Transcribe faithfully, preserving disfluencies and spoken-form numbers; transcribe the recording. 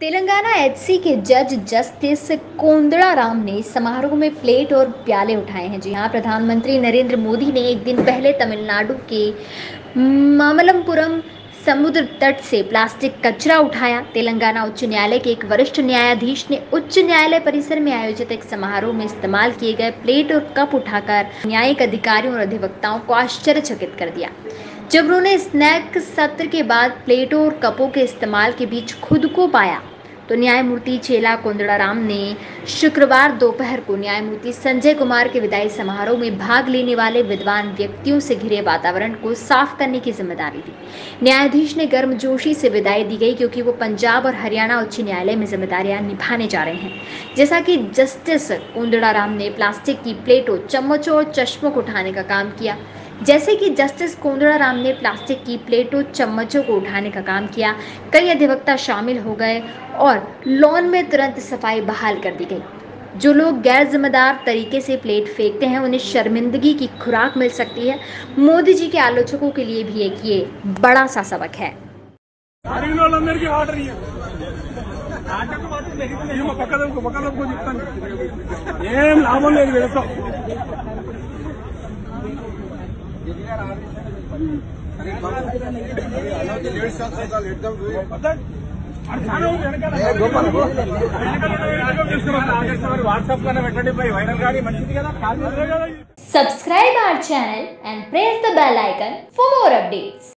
Telangana HC के जज justice कोंदड़ाराम ने समारोह में प्लेट और प्याले उठाए हैं। जी हाँ, प्रधानमंत्री नरेंद्र मोदी ने एक दिन पहले तमिलनाडु के मामल्लपुरम समुद्र तट से प्लास्टिक कचरा उठाया। तेलंगाना उच्च न्यायालय के एक वरिष्ठ न्यायाधीश ने उच्च न्यायालय परिसर में आयोजित एक समारोह में इस्तेमाल किए गए प्लेट और कप उठाकर न्यायिक अधिकारियों और अधिवक्ताओं को आश्चर्यचकित कर दिया। जब उन्होंने स्नैक सत्र के बाद प्लेटों और कपों के इस्तेमाल के बीच खुद को पाया तो न्यायमूर्ति चेला कोंदड़ाराम ने शुक्रवार दोपहर को न्यायमूर्ति संजय कुमार के विदाई समारोह में भाग लेने वाले विद्वान व्यक्तियों से घिरे वातावरण को साफ करने की जिम्मेदारी दी। न्यायाधीश ने गर्मजोशी से विदाई दी गई क्योंकि वो पंजाब और हरियाणा उच्च न्यायालय में जिम्मेदारियां निभाने जा रहे हैं। जैसा कि जस्टिस कोंदड़ाराम ने प्लास्टिक की प्लेटों, चम्मचों और चश्मों को उठाने का काम किया जैसे कि जस्टिस कोंदड़ाराम ने प्लास्टिक की प्लेटों, चम्मचों को उठाने का काम किया। कई अधिवक्ता शामिल हो गए और लॉन में तुरंत सफाई बहाल कर दी गई। जो लोग गैर जिम्मेदार तरीके से प्लेट फेंकते हैं उन्हें शर्मिंदगी की खुराक मिल सकती है। मोदी जी के आलोचकों के लिए भी एक ये बड़ा सा सबक है। Subscribe our channel and press the bell icon for more updates.